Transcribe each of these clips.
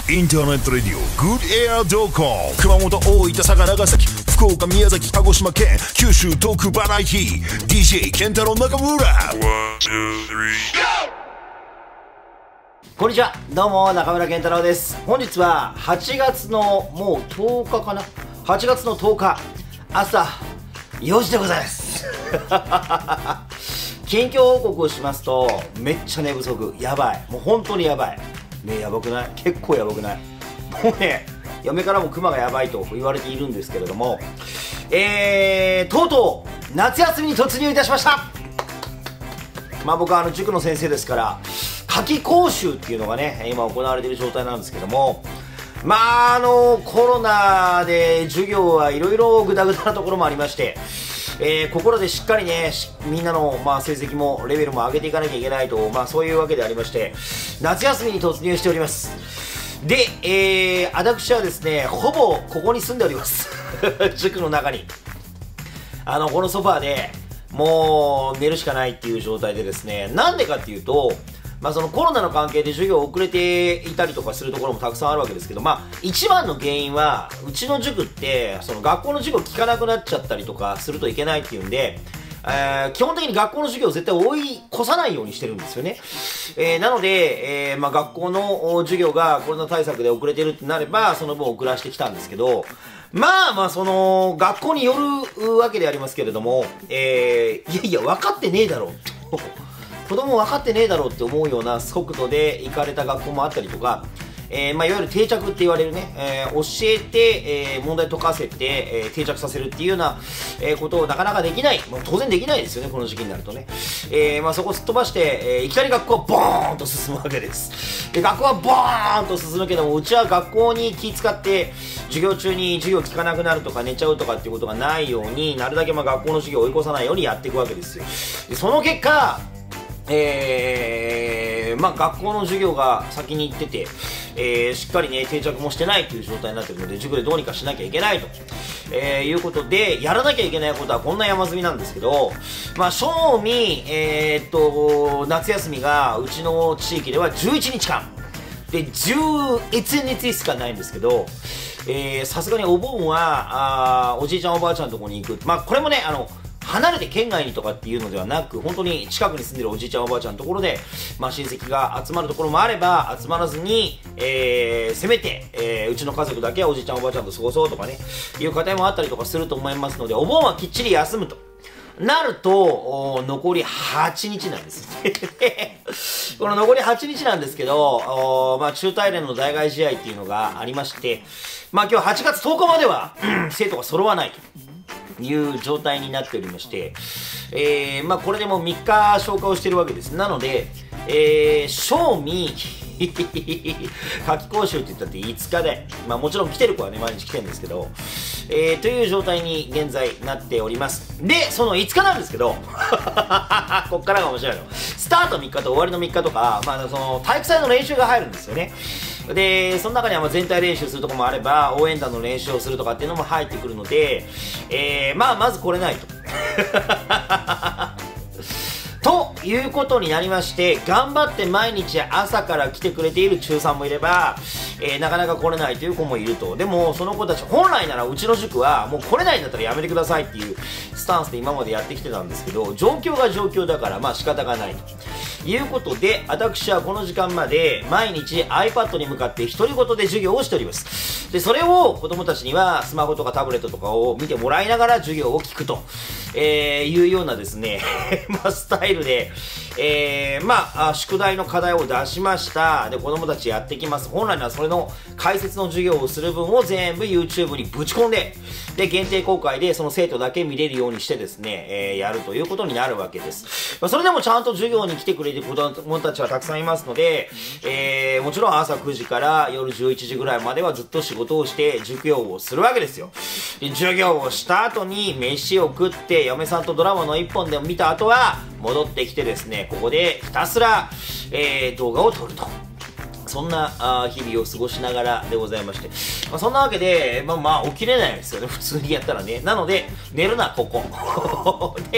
インターネットレディオグッドエアドコン熊本、大分、佐賀、長崎、福岡、宮崎、鹿児島県、九州、東北、バラエティ DJ ケンタロウ中村。 こんにちは、どうも中村健太郎です。本日は8月のもう10日かな、8月の10日朝4時でございます近況報告をしますと、めっちゃ寝不足、やばい、もう本当にやばいね。やばくない？結構やばくない？もうね、嫁からもクマがやばいと言われているんですけれども、とうとう夏休みに突入いたしました。僕は塾の先生ですから夏季講習っていうのがね、今行われている状態なんですけども、コロナで授業はいろいろグダグダなところもありまして、ここらでしっかりね、みんなの、成績もレベルも上げていかなきゃいけないと、そういうわけでありまして、夏休みに突入しております。で、私はですね、ほぼここに住んでおります塾の中にこのソファーでもう寝るしかないっていう状態でですね、なんでかっていうと、そのコロナの関係で授業遅れていたりとかするところもたくさんあるわけですけど、一番の原因は、うちの塾って、その学校の授業聞かなくなっちゃったりとかするといけないっていうんで、基本的に学校の授業を絶対追い越さないようにしてるんですよね。なので、学校の授業がコロナ対策で遅れてるってなれば、その分遅らしてきたんですけど、その、学校によるわけでありますけれども、いや、分かってねえだろうと。子供分かってねえだろうって思うような速度で行かれた学校もあったりとか、いわゆる定着って言われるね、教えて、問題解かせて、定着させるっていうような、ことをなかなかできない、当然できないですよね、この時期になるとね。そこをすっ飛ばして、いきなり学校はボーンと進むわけです。で、学校はボーンと進むけども、うちは学校に気使って、授業中に授業聞かなくなるとか寝ちゃうとかっていうことがないように、なるだけ学校の授業を追い越さないようにやっていくわけですよ。で、その結果、学校の授業が先に行ってて、しっかりね、定着もしてないという状態になっているので、塾でどうにかしなきゃいけないと、いうことで、やらなきゃいけないことはこんな山積みなんですけど、正味、夏休みがうちの地域では11日間。で、11日しかないんですけど、さすがにお盆は、おじいちゃんおばあちゃんのところに行く。これもね、離れて県外にとかっていうのではなく、本当に近くに住んでるおじいちゃんおばあちゃんのところで、親戚が集まるところもあれば、集まらずに、せめて、うちの家族だけはおじいちゃんおばあちゃんと過ごそうとかね、いう家庭もあったりとかすると思いますので、お盆はきっちり休むと。なると、残り8日なんですこの残り8日なんですけど、中大連の代替試合っていうのがありまして、今日8月10日までは、生徒が揃わないという状態になっておりまして、これでもう3日消化をしているわけです。なので、正味夏季講習って言ったって5日で、もちろん来てる子はね、毎日来てるんですけど、という状態に現在なっております。で、その5日なんですけど、こっからが面白いの。スタート3日と終わりの3日とか、その体育祭の練習が入るんですよね。で、その中には全体練習するとこもあれば、応援団の練習をするとかっていうのも入ってくるので、まず来れないと。ということになりまして、頑張って毎日朝から来てくれている中3もいれば、なかなか来れないという子もいると。でも、その子たち、本来ならうちの塾は、もう来れないんだったらやめてくださいっていうスタンスで今までやってきてたんですけど、状況が状況だから、仕方がないということで、私はこの時間まで毎日 iPad に向かって独り言で授業をしております。で、それを子供たちにはスマホとかタブレットとかを見てもらいながら授業を聞くと、いうようなですね、スタイルで、宿題の課題を出しました。で、子供たちやってきます。本来ならそれの解説の授業をする分を全部 YouTube にぶち込んで、で、限定公開でその生徒だけ見れるようにしてですね、やるということになるわけです。それでもちゃんと授業に来てくれてる子供たちはたくさんいますので、もちろん朝9時から夜11時ぐらいまではずっと仕事をして授業をするわけですよ。で、授業をした後に飯を食って、嫁さんとドラマの1本でも見た後は、戻ってきてですね、ここでひたすら、動画を撮ると。そんな日々を過ごしながらでございまして、そんなわけで、起きれないですよね、普通にやったらね。なので、寝るな、ここ。で、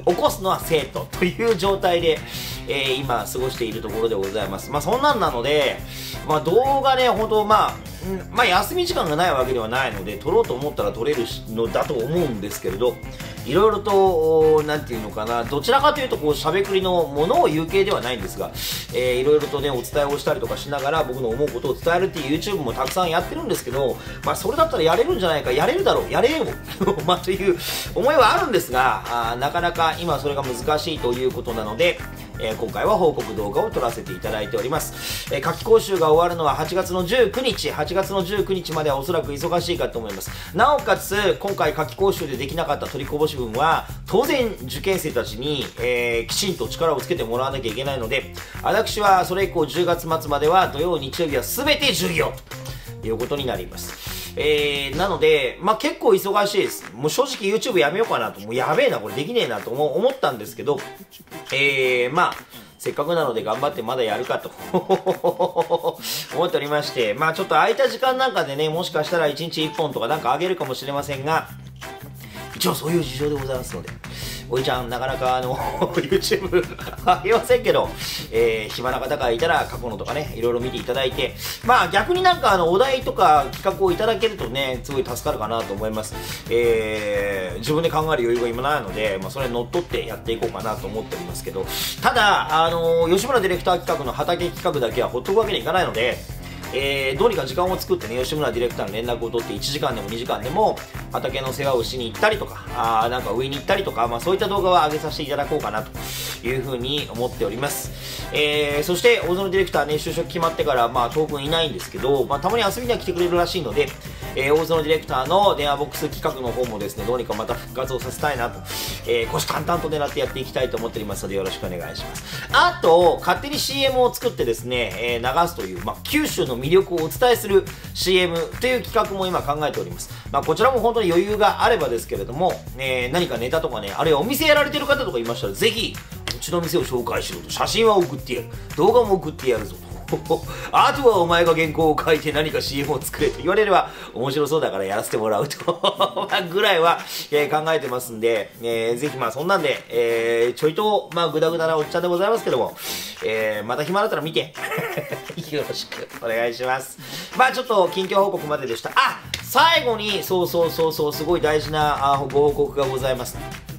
起こすのは生徒という状態で、今過ごしているところでございます。そんなんなので、動画ね、本当休み時間がないわけではないので、撮ろうと思ったら撮れるのだと思うんですけれど、いろいろと、なんていうのかな、どちらかというと、しゃべくりのものを言う系ではないんですが、いろいろとね、お伝えをしたりとかしながら、僕の思うことを伝えるっていう YouTube もたくさんやってるんですけど、それだったらやれるんじゃないか、やれるだろう、やれよという思いはあるんですが、なかなか今それが難しいということなので、今回は報告動画を撮らせていただいております。夏期講習が終わるのは8月の19日まではおそらく忙しいかと思います。なおかつ、今回夏期講習でできなかった取りこぼし分は、当然受験生たちに、きちんと力をつけてもらわなきゃいけないので、私はそれ以降10月末までは土曜、日曜日は全て授業ということになります。なので、結構忙しいです。もう正直 YouTube やめようかなと、もうやべえな、これできねえなと思ったんですけど、せっかくなので頑張ってまだやるかと思っておりまして、ちょっと空いた時間なんかでね、もしかしたら1日1本とかなんかあげるかもしれませんが、一応そういう事情でございますので、おいちゃんなかなかYouTube あげませんけど、暇な方がいたら過去のとかね、いろいろ見ていただいて、逆になんかお題とか企画をいただけるとね、すごい助かるかなと思います。自分で考える余裕が今ないので、それに乗っ取ってやっていこうかなと思っておりますけど、ただ、吉村ディレクター企画の畑企画だけはほっとくわけにいかないので、どうにか時間を作ってね、吉村ディレクターの連絡を取って1時間でも2時間でも畑の世話をしに行ったりとか、なんか上に行ったりとか、そういった動画は上げさせていただこうかなというふうに思っております。そして大園ディレクターね、就職決まってから当分いないんですけど、たまに遊びには来てくれるらしいので、大園ディレクターの電話ボックス企画の方もですね、どうにかまた復活をさせたいなと、虎視眈々と狙ってやっていきたいと思っておりますので、よろしくお願いします。あと、勝手に CM を作ってですね、流すという、九州の魅力をお伝えする CM という企画も今考えております。こちらも本当に余裕があればですけれども、何かネタとかね、あるいはお店やられてる方とかいましたら、ぜひ、うちの店を紹介しろと、写真は送ってやる、動画も送ってやるぞと。あとはお前が原稿を書いて何か CM を作れと言われれば面白そうだからやらせてもらうとぐらいは、考えてますんで、ぜひそんなんで、ちょいとグダグダなおっちゃんでございますけども、また暇だったら見てよろしくお願いします。ちょっと近況報告まででした。最後にすごい大事なご報告がございます。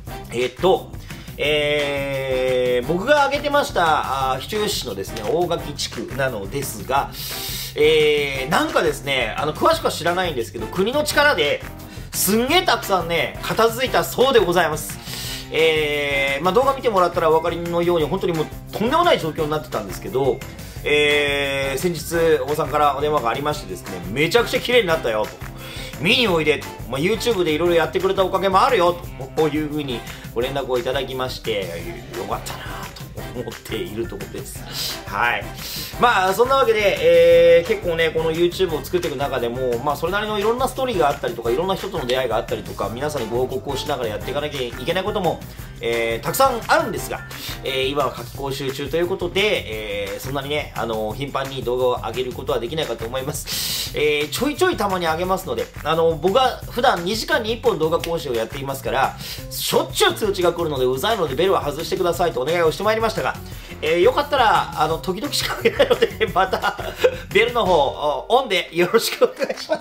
僕が挙げてました人吉市のですね、大垣地区なのですが、なんかですね、詳しくは知らないんですけど、国の力ですんげえたくさんね、片付いたそうでございます。動画見てもらったらお分かりのように、本当にもうとんでもない状況になってたんですけど、先日おばさんからお電話がありましてですね、めちゃくちゃ綺麗になったよと。見においでと、YouTube でいろいろやってくれたおかげもあるよというふうにご連絡をいただきまして、よかったなと思っているところです。はい。そんなわけで、結構ね、この YouTube を作っていく中でも、それなりのいろんなストーリーがあったりとか、いろんな人との出会いがあったりとか、皆さんにご報告をしながらやっていかなきゃいけないことも、たくさんあるんですが、今は夏期講習中ということで、そんなにね、頻繁に動画を上げることはできないかと思います。ちょいちょいたまに上げますので、僕は普段2時間に1本動画講師をやっていますから、しょっちゅう通知が来るのでうざいのでベルは外してくださいとお願いをしてまいりましたが、よかったら、時々しか上げないので、また、ベルの方、オンでよろしくお願いします。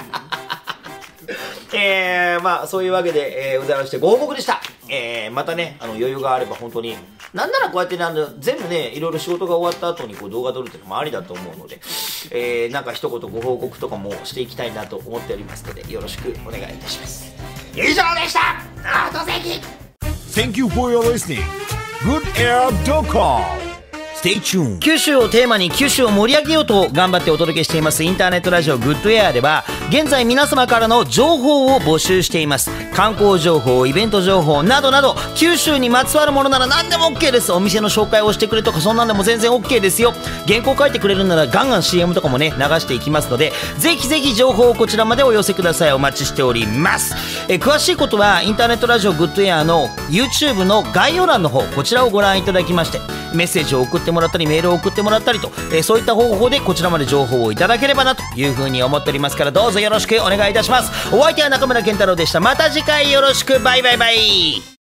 そういうわけで、ございまして、ご報告でした。またね、余裕があれば本当に、なんならこうやって全部ね、いろいろ仕事が終わった後に動画撮るっていうのもありだと思うので、なんか一言ご報告とかもしていきたいなと思っておりますので、よろしくお願いいたします。以上でした。後席 Thank you for your listening. GoodAir.com Stay tuned. 九州をテーマに九州を盛り上げようと頑張ってお届けしていますインターネットラジオグッドエアでは現在皆様からの情報を募集しています。観光情報、イベント情報などなど九州にまつわるものなら何でも OK です。お店の紹介をしてくれとかそんなんでも全然 OK ですよ。原稿書いてくれるならガンガン CM とかもね流していきますのでぜひぜひ情報をこちらまでお寄せください。お待ちしております。詳しいことはインターネットラジオグッドエアの YouTube の概要欄の方こちらをご覧いただきましてメッセージを送ってもらったりメールを送ってもらったりと、そういった方法でこちらまで情報をいただければなというふうに思っておりますからどうぞよろしくお願いいたします。お相手は中村健太郎でした。また次回よろしく。バイバイバイ。